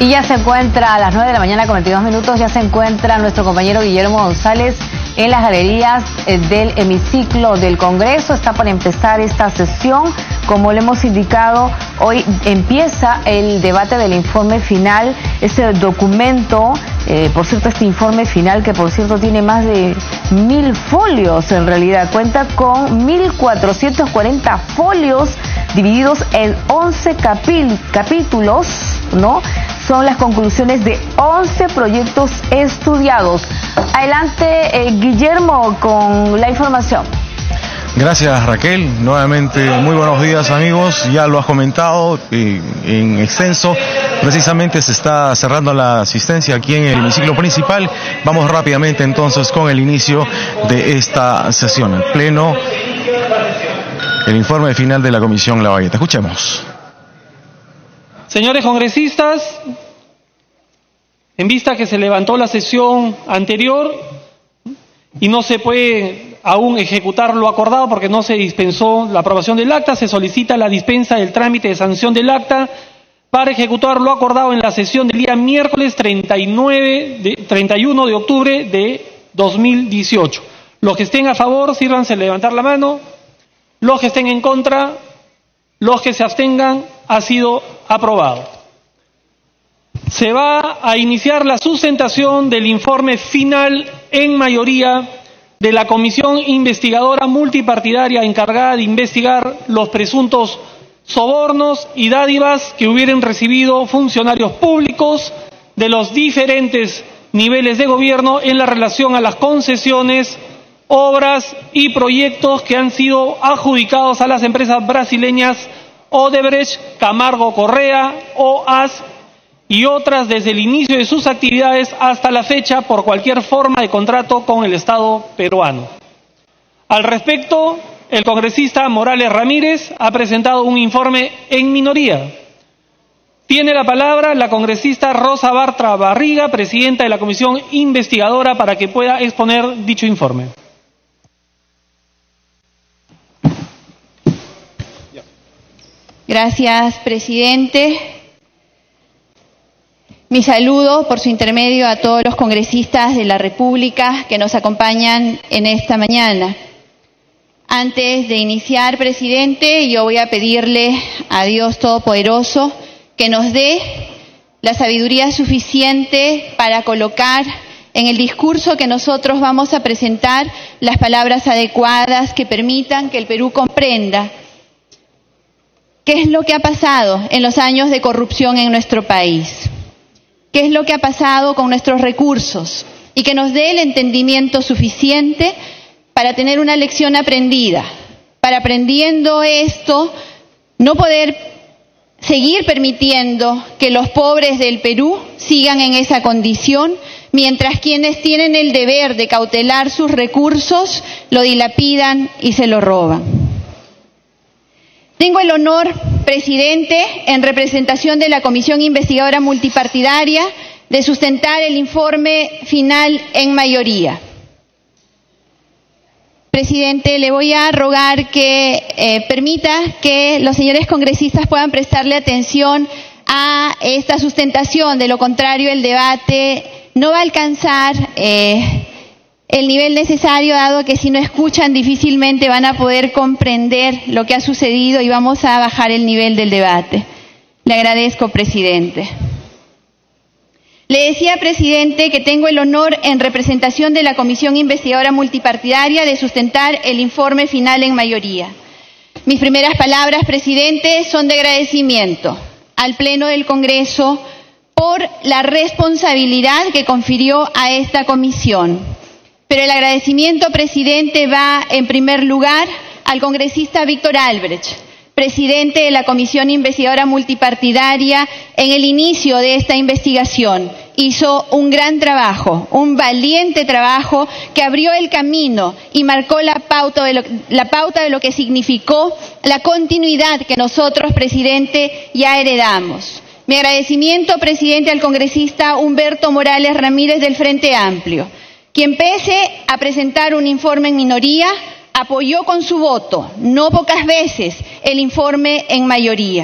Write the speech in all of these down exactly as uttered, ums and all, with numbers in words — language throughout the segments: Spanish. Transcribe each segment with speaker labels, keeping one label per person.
Speaker 1: Y ya se encuentra a las nueve de la mañana con veintidós minutos, ya se encuentra nuestro compañero Guillermo González en las galerías del hemiciclo del Congreso. Está por empezar esta sesión. Como le hemos indicado, hoy empieza el debate del informe final, este documento, eh, por cierto, este informe final que por cierto tiene más de mil folios en realidad, cuenta con mil cuatrocientos cuarenta folios divididos en once capi- capítulos, ¿no? Son las conclusiones de once proyectos estudiados. Adelante, eh, Guillermo, con la información.
Speaker 2: Gracias, Raquel. Nuevamente, muy buenos días, amigos. Ya lo has comentado eh, en extenso. Precisamente se está cerrando la asistencia aquí en el hemiciclo principal. Vamos rápidamente entonces con el inicio de esta sesión. El pleno, el informe final de la Comisión Lavalleta. Escuchemos.
Speaker 3: Señores congresistas, en vista que se levantó la sesión anterior y no se puede aún ejecutar lo acordado porque no se dispensó la aprobación del acta, se solicita la dispensa del trámite de sanción del acta para ejecutar lo acordado en la sesión del día miércoles treinta y nueve de, treinta y uno de octubre de dos mil dieciocho. Los que estén a favor, sírvanse levantar la mano. Los que estén en contra, los que se abstengan, ha sido aprobado. Se va a iniciar la sustentación del informe final en mayoría de la Comisión Investigadora Multipartidaria encargada de investigar los presuntos sobornos y dádivas que hubieran recibido funcionarios públicos de los diferentes niveles de gobierno en la relación a las concesiones, obras y proyectos que han sido adjudicados a las empresas brasileñas Odebrecht, Camargo Correa, O A S y otras desde el inicio de sus actividades hasta la fecha por cualquier forma de contrato con el Estado peruano. Al respecto, el congresista Morales Ramírez ha presentado un informe en minoría. Tiene la palabra la congresista Rosa Bartra Barriga, presidenta de la Comisión Investigadora, para que pueda exponer dicho informe.
Speaker 4: Gracias, presidente. Mi saludo por su intermedio a todos los congresistas de la República que nos acompañan en esta mañana. Antes de iniciar, presidente, yo voy a pedirle a Dios Todopoderoso que nos dé la sabiduría suficiente para colocar en el discurso que nosotros vamos a presentar las palabras adecuadas que permitan que el Perú comprenda qué es lo que ha pasado en los años de corrupción en nuestro país. ¿Qué es lo que ha pasado con nuestros recursos? Y que nos dé el entendimiento suficiente para tener una lección aprendida, para aprendiendo esto, no poder seguir permitiendo que los pobres del Perú sigan en esa condición, mientras quienes tienen el deber de cautelar sus recursos lo dilapidan y se lo roban. Tengo el honor, presidente, en representación de la Comisión Investigadora Multipartidaria, de sustentar el informe final en mayoría. Presidente, le voy a rogar que eh, permita que los señores congresistas puedan prestarle atención a esta sustentación. De lo contrario, el debate no va a alcanzar eh, el nivel necesario, dado que si no escuchan difícilmente van a poder comprender lo que ha sucedido y vamos a bajar el nivel del debate. Le agradezco, presidente. Le decía, presidente, que tengo el honor en representación de la Comisión Investigadora Multipartidaria de sustentar el informe final en mayoría. Mis primeras palabras, presidente, son de agradecimiento al Pleno del Congreso por la responsabilidad que confirió a esta comisión. Pero el agradecimiento, presidente, va en primer lugar al congresista Víctor Albrecht, presidente de la Comisión Investigadora Multipartidaria. En el inicio de esta investigación hizo un gran trabajo, un valiente trabajo que abrió el camino y marcó la pauta de lo, la pauta de lo que significó la continuidad que nosotros, presidente, ya heredamos. Mi agradecimiento, presidente, al congresista Humberto Morales Ramírez del Frente Amplio, quien pese a presentar un informe en minoría, apoyó con su voto, no pocas veces, el informe en mayoría.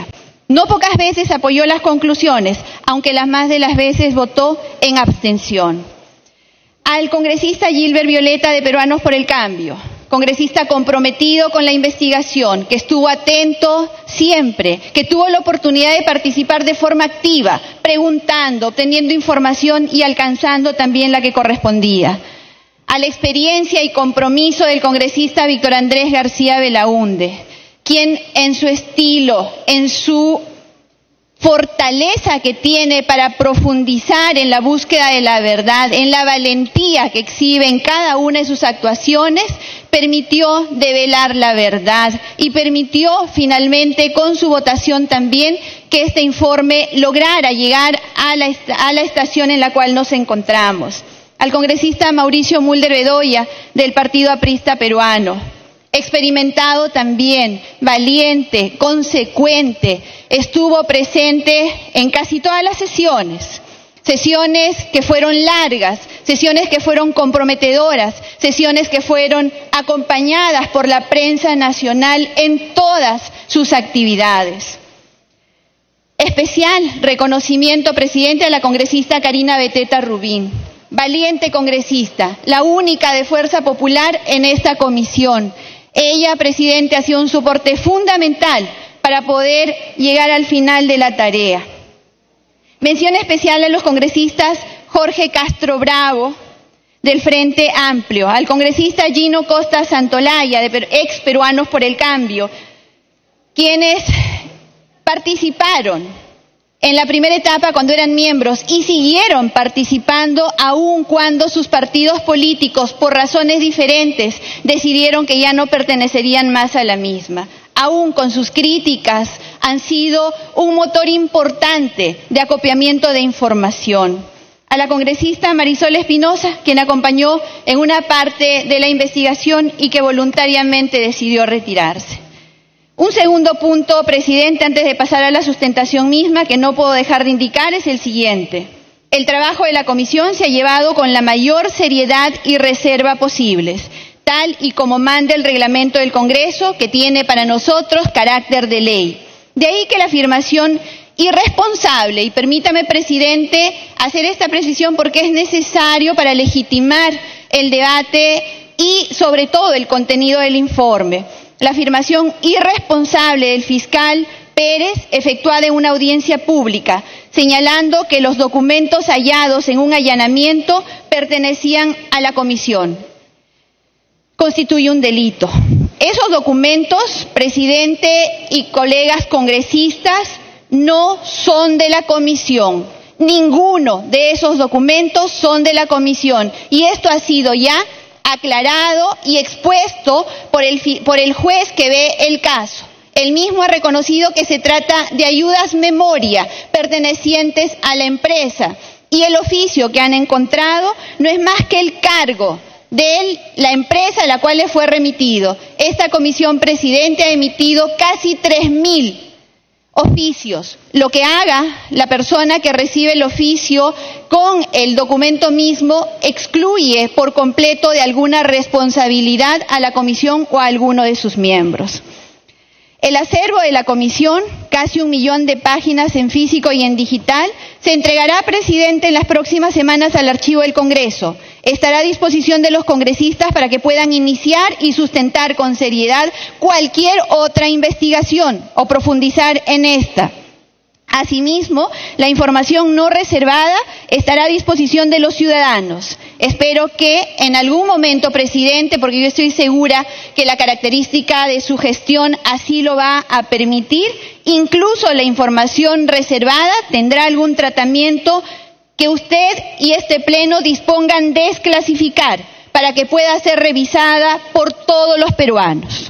Speaker 4: No pocas veces apoyó las conclusiones, aunque las más de las veces votó en abstención. Al congresista Gilbert Violeta de Peruanos por el Cambio, congresista comprometido con la investigación, que estuvo atento siempre, que tuvo la oportunidad de participar de forma activa, preguntando, obteniendo información y alcanzando también la que correspondía. A la experiencia y compromiso del congresista Víctor Andrés García Belaúnde, quien en su estilo, en su fortaleza que tiene para profundizar en la búsqueda de la verdad, en la valentía que exhibe en cada una de sus actuaciones, permitió develar la verdad y permitió finalmente con su votación también que este informe lograra llegar a la, a la estación en la cual nos encontramos. Al congresista Mauricio Mulder Bedoya del Partido Aprista Peruano, experimentado también, valiente, consecuente, estuvo presente en casi todas las sesiones, sesiones que fueron largas, sesiones que fueron comprometedoras, sesiones que fueron acompañadas por la prensa nacional en todas sus actividades. Especial reconocimiento, presidente, a la congresista Karina Beteta Rubín, valiente congresista, la única de Fuerza Popular en esta comisión. Ella, presidente, ha sido un soporte fundamental para poder llegar al final de la tarea. Mención especial a los congresistas Jorge Castro Bravo, del Frente Amplio, al congresista Gino Costa Santolaya, de ex Peruanos por el Cambio, quienes participaron en la primera etapa cuando eran miembros y siguieron participando aun cuando sus partidos políticos, por razones diferentes, decidieron que ya no pertenecerían más a la misma. Aún con sus críticas, han sido un motor importante de acopiamiento de información. A la congresista Marisol Espinosa, quien acompañó en una parte de la investigación y que voluntariamente decidió retirarse. Un segundo punto, presidente, antes de pasar a la sustentación misma, que no puedo dejar de indicar, es el siguiente. El trabajo de la comisión se ha llevado con la mayor seriedad y reserva posibles, tal y como manda el reglamento del Congreso, que tiene para nosotros carácter de ley. De ahí que la afirmación irresponsable, y permítame, presidente, hacer esta precisión porque es necesario para legitimar el debate y, sobre todo, el contenido del informe. La afirmación irresponsable del fiscal Pérez, efectuada en una audiencia pública, señalando que los documentos hallados en un allanamiento pertenecían a la comisión, constituye un delito. Esos documentos, presidente y colegas congresistas, no son de la comisión. Ninguno de esos documentos son de la comisión. Y esto ha sido ya aclarado y expuesto por el, por el juez que ve el caso. Él mismo ha reconocido que se trata de ayudas memoria pertenecientes a la empresa y el oficio que han encontrado no es más que el cargo de la empresa a la cual le fue remitido. Esta comisión, presidente, ha emitido casi tres mil oficios. Lo que haga la persona que recibe el oficio con el documento mismo excluye por completo de alguna responsabilidad a la comisión o a alguno de sus miembros. El acervo de la comisión, casi un millón de páginas en físico y en digital, se entregará, presidente, en las próximas semanas al archivo del Congreso. Estará a disposición de los congresistas para que puedan iniciar y sustentar con seriedad cualquier otra investigación o profundizar en esta. Asimismo, la información no reservada estará a disposición de los ciudadanos. Espero que en algún momento, presidente, porque yo estoy segura que la característica de su gestión así lo va a permitir, incluso la información reservada tendrá algún tratamiento que usted y este Pleno dispongan desclasificar para que pueda ser revisada por todos los peruanos.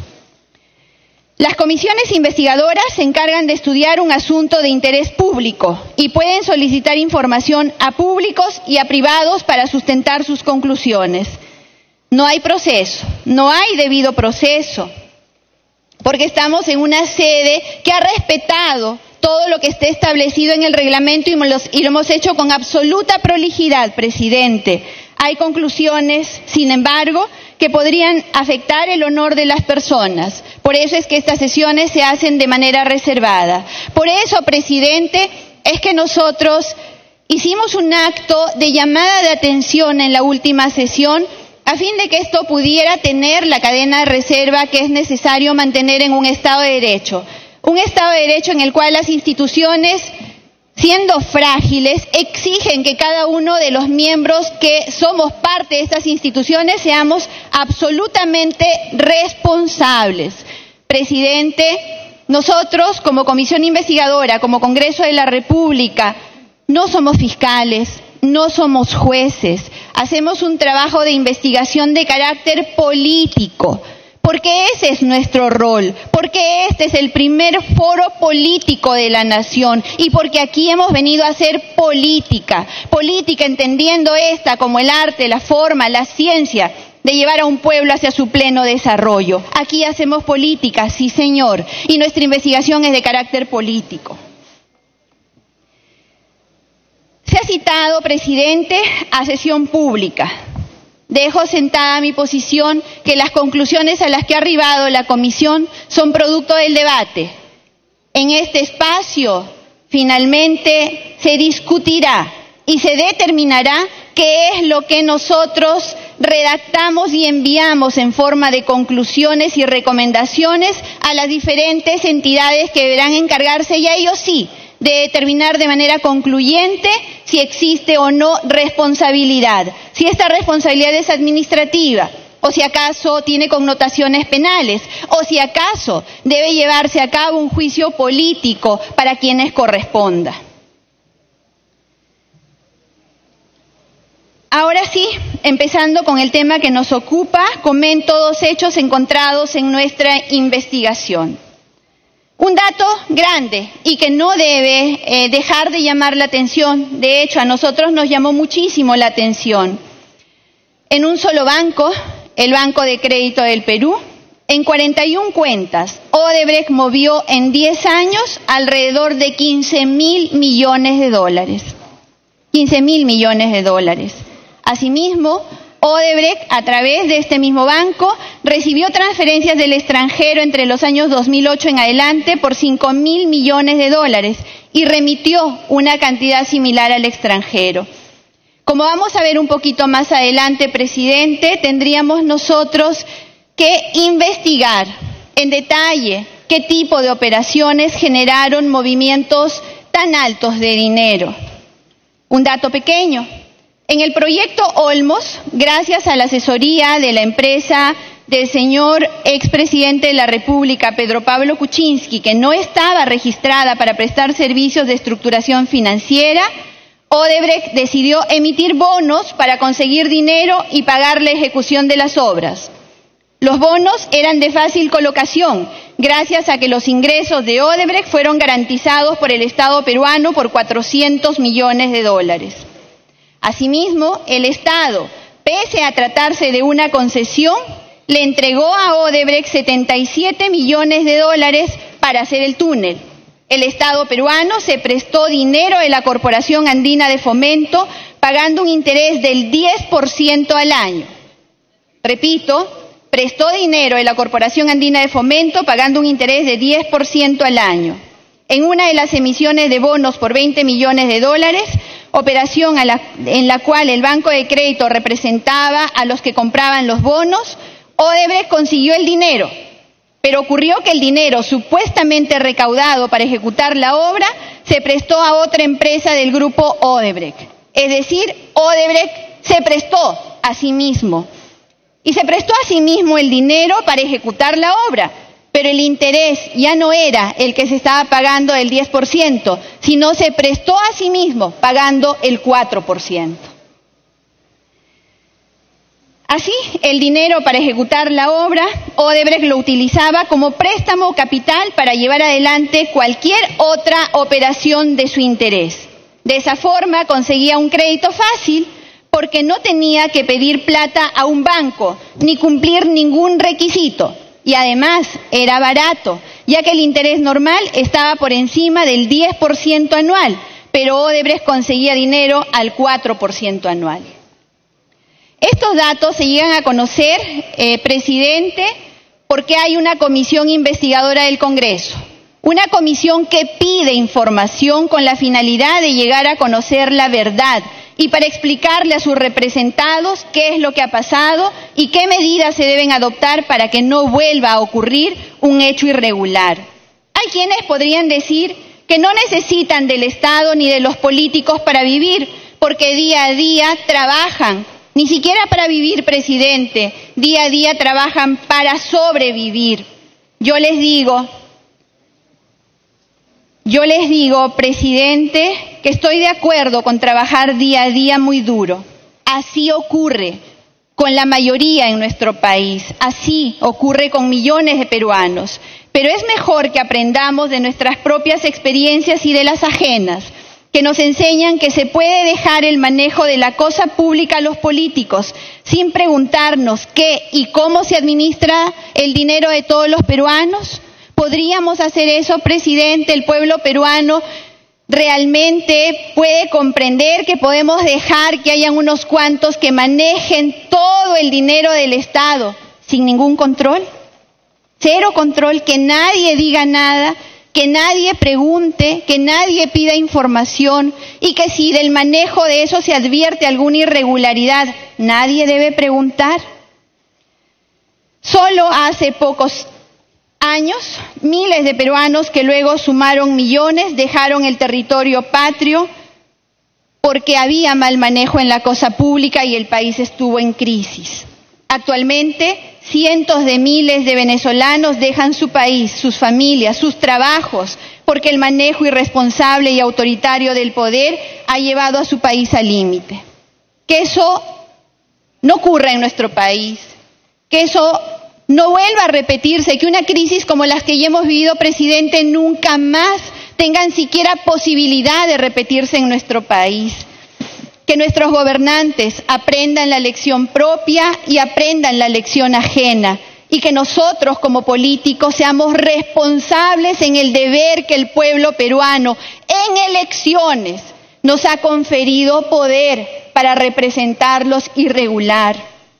Speaker 4: Las comisiones investigadoras se encargan de estudiar un asunto de interés público y pueden solicitar información a públicos y a privados para sustentar sus conclusiones. No hay proceso, no hay debido proceso, porque estamos en una sede que ha respetado todo lo que esté establecido en el reglamento y lo hemos hecho con absoluta prolijidad, presidente. Hay conclusiones, sin embargo, que podrían afectar el honor de las personas. Por eso es que estas sesiones se hacen de manera reservada. Por eso, presidente, es que nosotros hicimos un acto de llamada de atención en la última sesión a fin de que esto pudiera tener la cadena de reserva que es necesario mantener en un Estado de Derecho. Un Estado de Derecho en el cual las instituciones, siendo frágiles, exigen que cada uno de los miembros que somos parte de estas instituciones seamos absolutamente responsables. Presidente, nosotros como Comisión Investigadora, como Congreso de la República, no somos fiscales, no somos jueces, hacemos un trabajo de investigación de carácter político, porque ese es nuestro rol, porque este es el primer foro político de la nación y porque aquí hemos venido a hacer política, política entendiendo esta como el arte, la forma, la ciencia de llevar a un pueblo hacia su pleno desarrollo. Aquí hacemos política, sí señor, y nuestra investigación es de carácter político. Se ha citado, presidente, a sesión pública. Dejo sentada mi posición que las conclusiones a las que ha arribado la comisión son producto del debate. En este espacio, finalmente, se discutirá y se determinará qué es lo que nosotros redactamos y enviamos en forma de conclusiones y recomendaciones a las diferentes entidades que deberán encargarse, y a ellos sí, de determinar de manera concluyente si existe o no responsabilidad, si esta responsabilidad es administrativa, o si acaso tiene connotaciones penales, o si acaso debe llevarse a cabo un juicio político para quienes corresponda. Ahora sí, empezando con el tema que nos ocupa, comento dos hechos encontrados en nuestra investigación. Un dato grande y que no debe eh, dejar de llamar la atención, de hecho a nosotros nos llamó muchísimo la atención. En un solo banco, el Banco de Crédito del Perú, en cuarenta y una cuentas, Odebrecht movió en diez años alrededor de quince mil millones de dólares. quince mil millones de dólares. Asimismo, Odebrecht, a través de este mismo banco, recibió transferencias del extranjero entre los años dos mil ocho en adelante por cinco mil millones de dólares y remitió una cantidad similar al extranjero. Como vamos a ver un poquito más adelante, presidente, tendríamos nosotros que investigar en detalle qué tipo de operaciones generaron movimientos tan altos de dinero. Un dato pequeño. En el proyecto Olmos, gracias a la asesoría de la empresa del señor expresidente de la República, Pedro Pablo Kuczynski, que no estaba registrada para prestar servicios de estructuración financiera, Odebrecht decidió emitir bonos para conseguir dinero y pagar la ejecución de las obras. Los bonos eran de fácil colocación, gracias a que los ingresos de Odebrecht fueron garantizados por el Estado peruano por cuatrocientos millones de dólares. Asimismo, el Estado, pese a tratarse de una concesión, le entregó a Odebrecht setenta y siete millones de dólares para hacer el túnel. El Estado peruano se prestó dinero de la Corporación Andina de Fomento, pagando un interés del diez por ciento al año. Repito, prestó dinero de la Corporación Andina de Fomento, pagando un interés de diez por ciento al año. En una de las emisiones de bonos por veinte millones de dólares, operación a la, en la cual el Banco de Crédito representaba a los que compraban los bonos, Odebrecht consiguió el dinero, pero ocurrió que el dinero supuestamente recaudado para ejecutar la obra se prestó a otra empresa del grupo Odebrecht. Es decir, Odebrecht se prestó a sí mismo. Y se prestó a sí mismo el dinero para ejecutar la obra, pero el interés ya no era el que se estaba pagando del diez por ciento, sino se prestó a sí mismo pagando el cuatro por ciento. Así, el dinero para ejecutar la obra, Odebrecht lo utilizaba como préstamo capital para llevar adelante cualquier otra operación de su interés. De esa forma conseguía un crédito fácil, porque no tenía que pedir plata a un banco, ni cumplir ningún requisito. Y además era barato, ya que el interés normal estaba por encima del diez por ciento anual, pero Odebrecht conseguía dinero al cuatro por ciento anual. Estos datos se llegan a conocer, eh, presidente, porque hay una comisión investigadora del Congreso, una comisión que pide información con la finalidad de llegar a conocer la verdad y para explicarle a sus representados qué es lo que ha pasado y qué medidas se deben adoptar para que no vuelva a ocurrir un hecho irregular. Hay quienes podrían decir que no necesitan del Estado ni de los políticos para vivir, porque día a día trabajan, ni siquiera para vivir, presidente, día a día trabajan para sobrevivir. Yo les digo, yo les digo, presidente, que estoy de acuerdo con trabajar día a día muy duro. Así ocurre con la mayoría en nuestro país, así ocurre con millones de peruanos. Pero es mejor que aprendamos de nuestras propias experiencias y de las ajenas, que nos enseñan que se puede dejar el manejo de la cosa pública a los políticos, sin preguntarnos qué y cómo se administra el dinero de todos los peruanos. ¿Podríamos hacer eso, presidente? El pueblo peruano realmente puede comprender que podemos dejar que hayan unos cuantos que manejen todo el dinero del Estado sin ningún control. Cero control, que nadie diga nada, que nadie pregunte, que nadie pida información y que si del manejo de eso se advierte alguna irregularidad, nadie debe preguntar. Solo hace pocos años, miles de peruanos que luego sumaron millones dejaron el territorio patrio porque había mal manejo en la cosa pública y el país estuvo en crisis. Actualmente, cientos de miles de venezolanos dejan su país, sus familias, sus trabajos, porque el manejo irresponsable y autoritario del poder ha llevado a su país al límite. Que eso no ocurra en nuestro país, que eso no vuelva a repetirse, que una crisis como las que ya hemos vivido, presidente, nunca más tengan siquiera posibilidad de repetirse en nuestro país. Que nuestros gobernantes aprendan la lección propia y aprendan la lección ajena, y que nosotros como políticos seamos responsables en el deber que el pueblo peruano en elecciones nos ha conferido poder para representarlos y regular.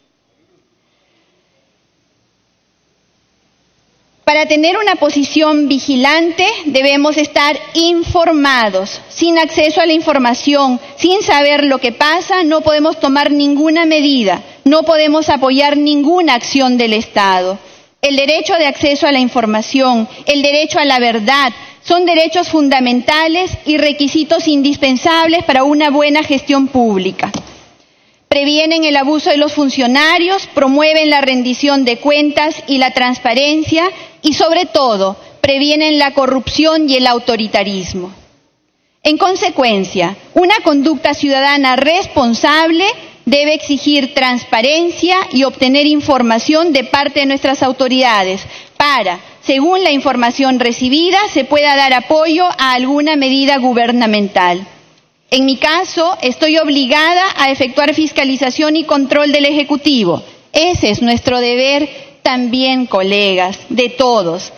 Speaker 4: Para tener una posición vigilante debemos estar informados. Sin acceso a la información, sin saber lo que pasa, no podemos tomar ninguna medida, no podemos apoyar ninguna acción del Estado. El derecho de acceso a la información, el derecho a la verdad, son derechos fundamentales y requisitos indispensables para una buena gestión pública. Previenen el abuso de los funcionarios, promueven la rendición de cuentas y la transparencia y, sobre todo, previenen la corrupción y el autoritarismo. En consecuencia, una conducta ciudadana responsable debe exigir transparencia y obtener información de parte de nuestras autoridades para, según la información recibida, se pueda dar apoyo a alguna medida gubernamental. En mi caso, estoy obligada a efectuar fiscalización y control del Ejecutivo. Ese es nuestro deber también, colegas, de todos.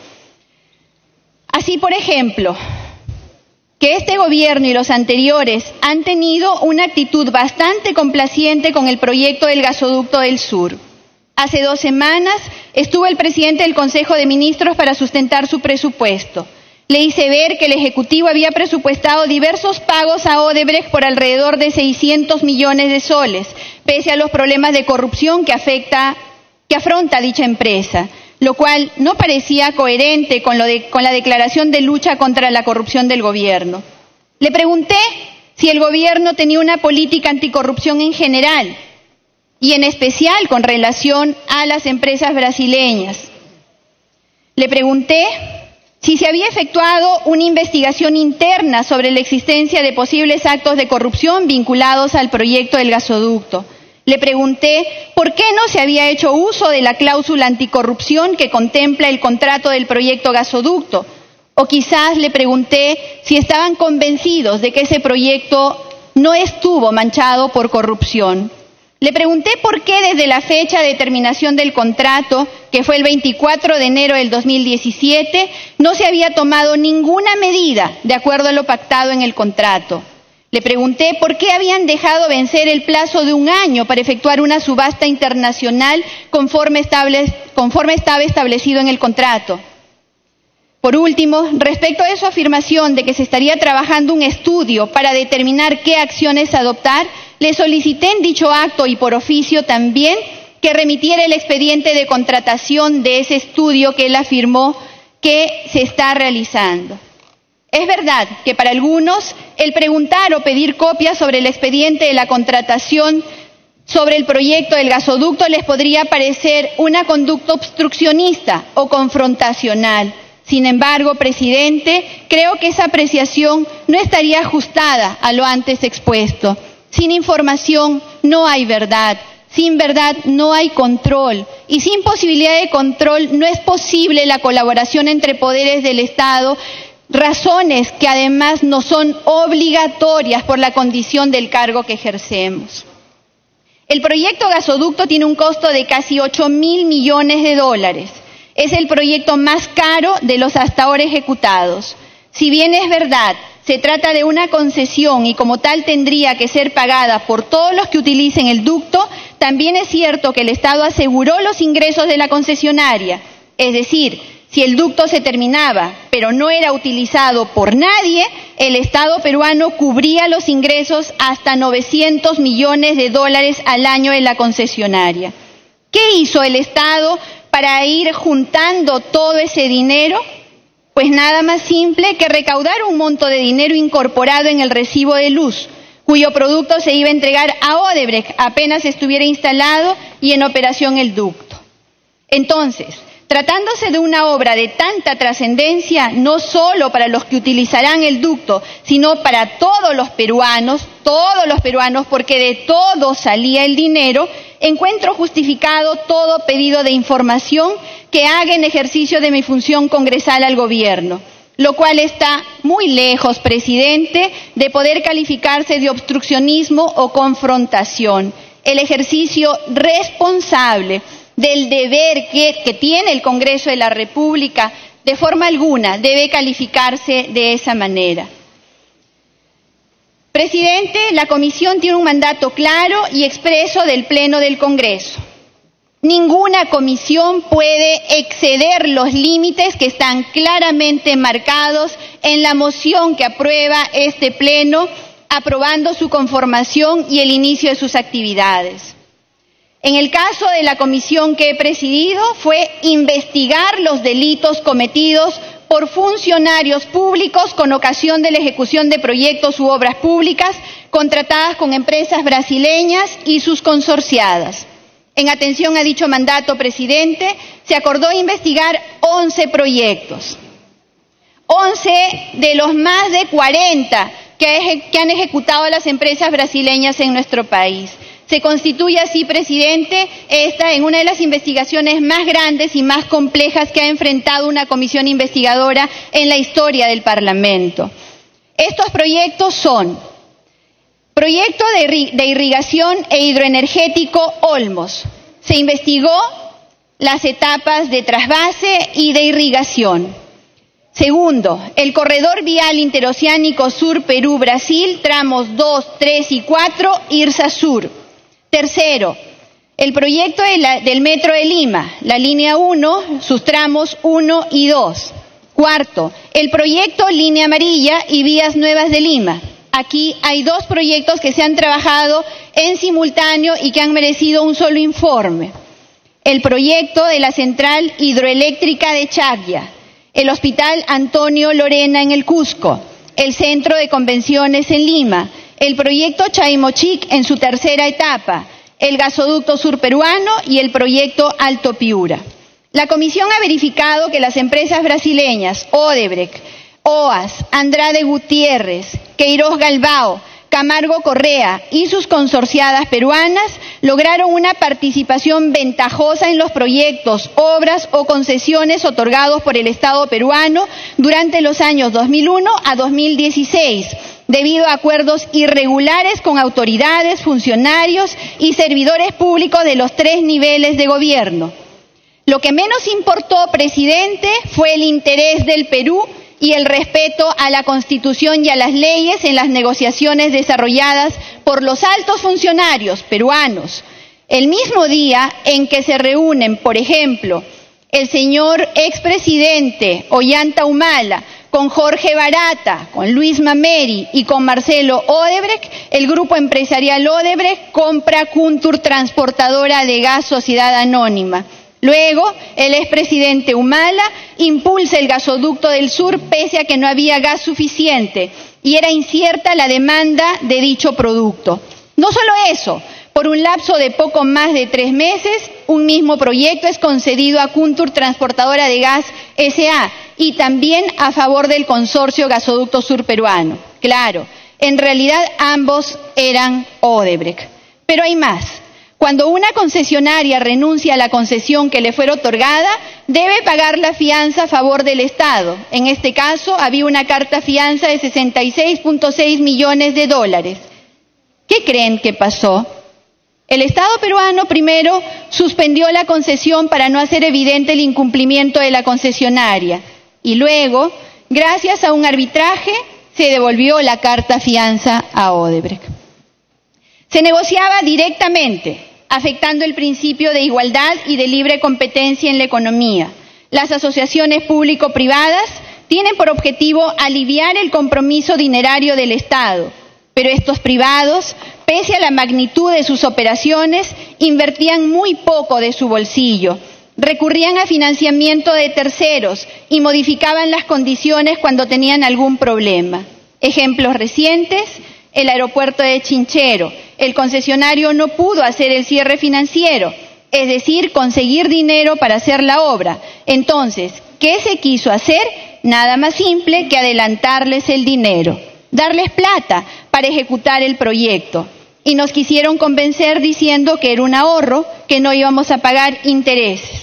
Speaker 4: Así, por ejemplo, que este gobierno y los anteriores han tenido una actitud bastante complaciente con el proyecto del gasoducto del sur. Hace dos semanas estuvo el presidente del Consejo de Ministros para sustentar su presupuesto. Le hice ver que el Ejecutivo había presupuestado diversos pagos a Odebrecht por alrededor de seiscientos millones de soles, pese a los problemas de corrupción que afecta, que afronta dicha empresa, lo cual no parecía coherente con, lo de, con la declaración de lucha contra la corrupción del gobierno. Le pregunté si el gobierno tenía una política anticorrupción en general y en especial con relación a las empresas brasileñas. Le pregunté si se había efectuado una investigación interna sobre la existencia de posibles actos de corrupción vinculados al proyecto del gasoducto. Le pregunté por qué no se había hecho uso de la cláusula anticorrupción que contempla el contrato del proyecto gasoducto. O quizás le pregunté si estaban convencidos de que ese proyecto no estuvo manchado por corrupción. Le pregunté por qué desde la fecha de terminación del contrato, que fue el veinticuatro de enero del dos mil diecisiete, no se había tomado ninguna medida de acuerdo a lo pactado en el contrato. Le pregunté por qué habían dejado vencer el plazo de un año para efectuar una subasta internacional conforme, estable, conforme estaba establecido en el contrato. Por último, respecto de su afirmación de que se estaría trabajando un estudio para determinar qué acciones adoptar, le solicité en dicho acto y por oficio también que remitiera el expediente de contratación de ese estudio que él afirmó que se está realizando. Es verdad que para algunos el preguntar o pedir copias sobre el expediente de la contratación sobre el proyecto del gasoducto les podría parecer una conducta obstruccionista o confrontacional. Sin embargo, presidente, creo que esa apreciación no estaría ajustada a lo antes expuesto. Sin información no hay verdad, sin verdad no hay control y sin posibilidad de control no es posible la colaboración entre poderes del Estado, razones que además no son obligatorias por la condición del cargo que ejercemos. El proyecto gasoducto tiene un costo de casi ocho mil millones de dólares. Es el proyecto más caro de los hasta ahora ejecutados. Si bien es verdad, se trata de una concesión y como tal tendría que ser pagada por todos los que utilicen el ducto, también es cierto que el Estado aseguró los ingresos de la concesionaria. Es decir, si el ducto se terminaba, pero no era utilizado por nadie, el Estado peruano cubría los ingresos hasta novecientos millones de dólares al año de la concesionaria. ¿Qué hizo el Estado para ir juntando todo ese dinero? Pues nada más simple que recaudar un monto de dinero incorporado en el recibo de luz, cuyo producto se iba a entregar a Odebrecht apenas estuviera instalado y en operación el ducto. Entonces, tratándose de una obra de tanta trascendencia, no solo para los que utilizarán el ducto, sino para todos los peruanos, todos los peruanos, porque de todo salía el dinero, encuentro justificado todo pedido de información que haga en ejercicio de mi función congresal al gobierno, lo cual está muy lejos, presidente, de poder calificarse de obstruccionismo o confrontación. El ejercicio responsable del deber que, que tiene el Congreso de la República, de forma alguna debe calificarse de esa manera. Presidente, la Comisión tiene un mandato claro y expreso del Pleno del Congreso. Ninguna comisión puede exceder los límites que están claramente marcados en la moción que aprueba este Pleno, aprobando su conformación y el inicio de sus actividades. En el caso de la comisión que he presidido, fue investigar los delitos cometidos por funcionarios públicos con ocasión de la ejecución de proyectos u obras públicas contratadas con empresas brasileñas y sus consorciadas. En atención a dicho mandato, presidente, se acordó investigar once proyectos. once de los más de cuarenta que, que han ejecutado las empresas brasileñas en nuestro país. Se constituye así, presidente, esta en una de las investigaciones más grandes y más complejas que ha enfrentado una comisión investigadora en la historia del Parlamento. Estos proyectos son proyecto de, de irrigación e hidroenergético Olmos. Se investigó las etapas de trasvase y de irrigación. Segundo, el corredor vial interoceánico Sur Perú-Brasil, tramos dos, tres y cuatro, IRSA Sur. Tercero, el proyecto de la, del Metro de Lima, la línea uno, sus tramos uno y dos. Cuarto, el proyecto Línea Amarilla y Vías Nuevas de Lima. Aquí hay dos proyectos que se han trabajado en simultáneo y que han merecido un solo informe. El proyecto de la Central Hidroeléctrica de Chacya, el Hospital Antonio Lorena en el Cusco, el Centro de Convenciones en Lima, el proyecto Chaimochic en su tercera etapa, el gasoducto surperuano y el proyecto Alto Piura. La comisión ha verificado que las empresas brasileñas Odebrecht, O A S, Andrade Gutiérrez, Queiroz Galbao, Camargo Correa y sus consorciadas peruanas lograron una participación ventajosa en los proyectos, obras o concesiones otorgados por el Estado peruano durante los años dos mil uno a dos mil dieciséis, debido a acuerdos irregulares con autoridades, funcionarios y servidores públicos de los tres niveles de gobierno. Lo que menos importó, presidente, fue el interés del Perú y el respeto a la Constitución y a las leyes en las negociaciones desarrolladas por los altos funcionarios peruanos. El mismo día en que se reúnen, por ejemplo, el señor expresidente Ollanta Humala con Jorge Barata, con Luis Mameri y con Marcelo Odebrecht, el grupo empresarial Odebrecht compra Kuntur Transportadora de Gas Sociedad Anónima. Luego, el expresidente Humala impulsa el gasoducto del sur pese a que no había gas suficiente y era incierta la demanda de dicho producto. No solo eso, por un lapso de poco más de tres meses, un mismo proyecto es concedido a Kuntur Transportadora de Gas S A y también a favor del consorcio Gasoducto Sur Peruano. Claro, en realidad ambos eran Odebrecht. Pero hay más. Cuando una concesionaria renuncia a la concesión que le fuera otorgada, debe pagar la fianza a favor del Estado. En este caso, había una carta fianza de sesenta y seis punto seis millones de dólares. ¿Qué creen que pasó? El Estado peruano primero suspendió la concesión para no hacer evidente el incumplimiento de la concesionaria y luego, gracias a un arbitraje, se devolvió la carta fianza a Odebrecht. Se negociaba directamente, afectando el principio de igualdad y de libre competencia en la economía. Las asociaciones público-privadas tienen por objetivo aliviar el compromiso dinerario del Estado, pero estos privados, pese a la magnitud de sus operaciones, invertían muy poco de su bolsillo, recurrían a financiamiento de terceros y modificaban las condiciones cuando tenían algún problema. Ejemplos recientes: el aeropuerto de Chinchero. El concesionario no pudo hacer el cierre financiero, es decir, conseguir dinero para hacer la obra. Entonces, ¿qué se quiso hacer? Nada más simple que adelantarles el dinero, darles plata para ejecutar el proyecto. Y nos quisieron convencer diciendo que era un ahorro, que no íbamos a pagar intereses.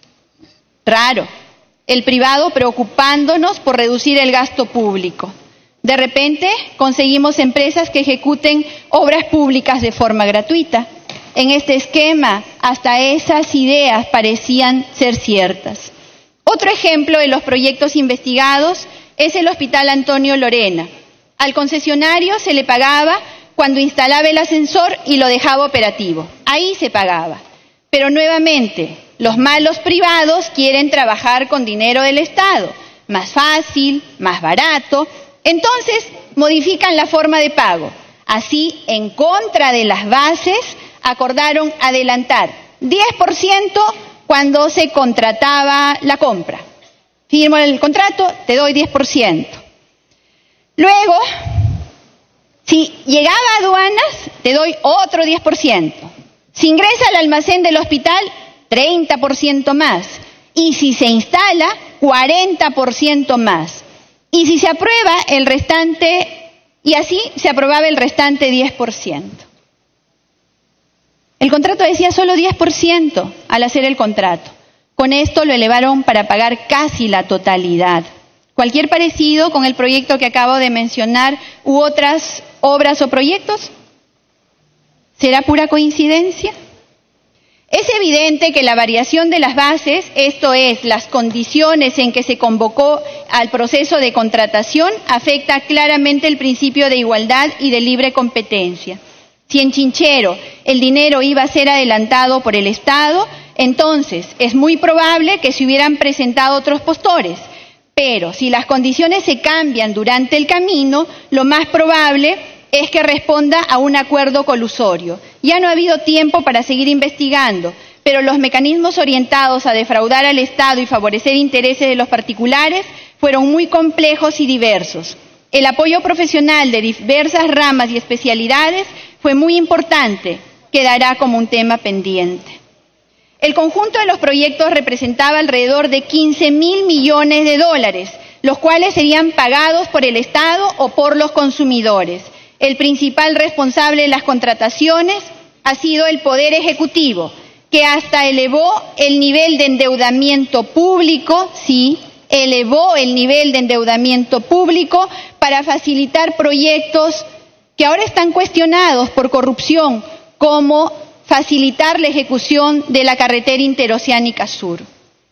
Speaker 4: Raro, el privado preocupándonos por reducir el gasto público. De repente conseguimos empresas que ejecuten obras públicas de forma gratuita. En este esquema, hasta esas ideas parecían ser ciertas. Otro ejemplo de los proyectos investigados es el Hospital Antonio Lorena. Al concesionario se le pagaba cuando instalaba el ascensor y lo dejaba operativo. Ahí se pagaba. Pero nuevamente, los malos privados quieren trabajar con dinero del Estado. Más fácil, más barato. Entonces, modifican la forma de pago. Así, en contra de las bases, acordaron adelantar diez por ciento cuando se contrataba la compra. Firmo el contrato, te doy diez por ciento. Luego, si llegaba a aduanas, te doy otro diez por ciento. Si ingresa al almacén del hospital, treinta por ciento más. Y si se instala, cuarenta por ciento más. Y si se aprueba el restante, y así se aprobaba el restante diez por ciento. El contrato decía solo diez por ciento al hacer el contrato. Con esto lo elevaron para pagar casi la totalidad. Cualquier parecido con el proyecto que acabo de mencionar u otras obras o proyectos, ¿será pura coincidencia? Es evidente que la variación de las bases, esto es, las condiciones en que se convocó al proceso de contratación, afecta claramente el principio de igualdad y de libre competencia. Si en Chinchero el dinero iba a ser adelantado por el Estado, entonces es muy probable que se hubieran presentado otros postores. Pero si las condiciones se cambian durante el camino, lo más probable es que responda a un acuerdo colusorio. Ya no ha habido tiempo para seguir investigando, pero los mecanismos orientados a defraudar al Estado y favorecer intereses de los particulares fueron muy complejos y diversos. El apoyo profesional de diversas ramas y especialidades fue muy importante, quedará como un tema pendiente. El conjunto de los proyectos representaba alrededor de quince mil millones de dólares, los cuales serían pagados por el Estado o por los consumidores. El principal responsable de las contrataciones ha sido el Poder Ejecutivo, que hasta elevó el nivel de endeudamiento público, sí, elevó el nivel de endeudamiento público para facilitar proyectos que ahora están cuestionados por corrupción, como facilitar la ejecución de la carretera interoceánica sur.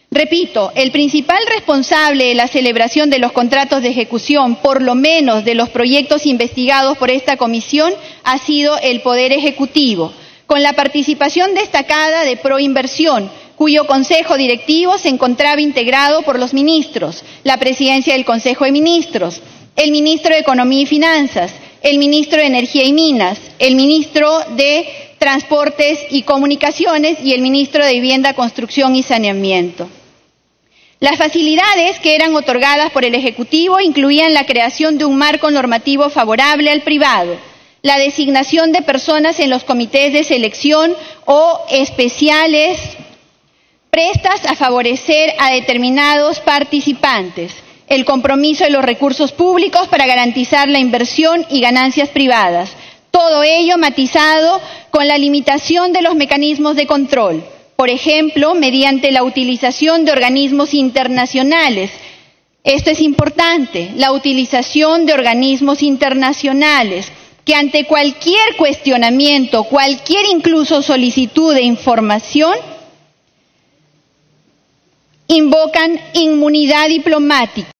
Speaker 4: Repito, el principal responsable de la celebración de los contratos de ejecución, por lo menos de los proyectos investigados por esta comisión, ha sido el Poder Ejecutivo, con la participación destacada de Proinversión, cuyo Consejo Directivo se encontraba integrado por los ministros, la Presidencia del Consejo de Ministros, el Ministro de Economía y Finanzas, el Ministro de Energía y Minas, el Ministro de Transportes y Comunicaciones y el Ministro de Vivienda, Construcción y Saneamiento. Las facilidades que eran otorgadas por el Ejecutivo incluían la creación de un marco normativo favorable al privado, la designación de personas en los comités de selección o especiales prestas a favorecer a determinados participantes, el compromiso de los recursos públicos para garantizar la inversión y ganancias privadas, todo ello matizado con la limitación de los mecanismos de control, por ejemplo, mediante la utilización de organismos internacionales. Esto es importante, la utilización de organismos internacionales que ante cualquier cuestionamiento, cualquier incluso solicitud de información, invocan inmunidad diplomática.